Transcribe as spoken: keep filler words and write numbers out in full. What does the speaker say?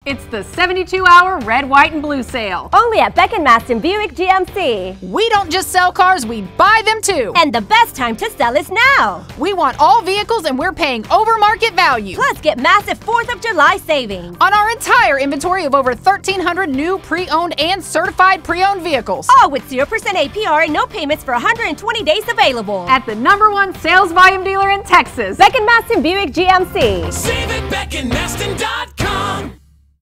It's the seventy-two hour red, white, and blue sale. Only at Beck and Masten Buick G M C. We don't just sell cars, we buy them too. And the best time to sell is now. We want all vehicles and we're paying over market value. Plus, get massive fourth of July savings on our entire inventory of over thirteen hundred new pre-owned and certified pre-owned vehicles. All with zero percent A P R and no payments for one hundred twenty days available. At the number one sales volume dealer in Texas, Beck and Masten Buick G M C. Save at beck and masten dot com.